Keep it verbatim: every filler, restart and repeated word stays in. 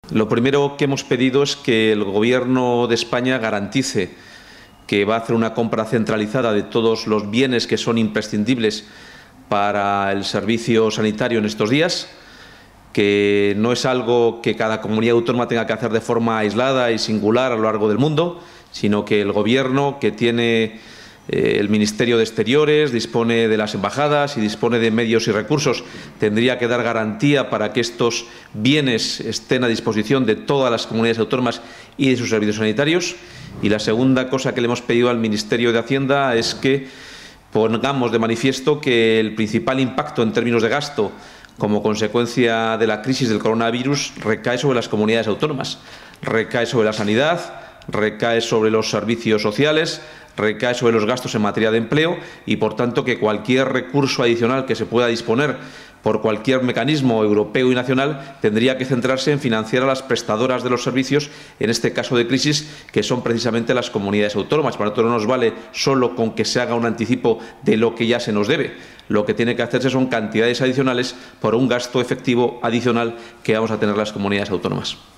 Lo primero que hemos pedido es que el Gobierno de España garantice que va a hacer una compra centralizada de todos los bienes que son imprescindibles para el servicio sanitario en estos días, que no es algo que cada comunidad autónoma tenga que hacer de forma aislada y singular a lo largo del mundo, sino que el Gobierno, que tiene eh, el Ministerio de Exteriores, dispone de las embajadas y dispone de medios y recursos, tendría que dar garantía para que estos bienes estén a disposición de todas las comunidades autónomas y de sus servicios sanitarios. Y la segunda cosa que le hemos pedido al Ministerio de Hacienda es que pongamos de manifiesto que el principal impacto en términos de gasto como consecuencia de la crisis del coronavirus recae sobre las comunidades autónomas, recae sobre la sanidad, recae sobre los servicios sociales, recae sobre los gastos en materia de empleo y, por tanto, que cualquier recurso adicional que se pueda disponer por cualquier mecanismo europeo y nacional tendría que centrarse en financiar a las prestadoras de los servicios, en este caso de crisis, que son precisamente las comunidades autónomas. Para nosotros no nos vale solo con que se haga un anticipo de lo que ya se nos debe. Lo que tiene que hacerse son cantidades adicionales por un gasto efectivo adicional que vamos a tener las comunidades autónomas.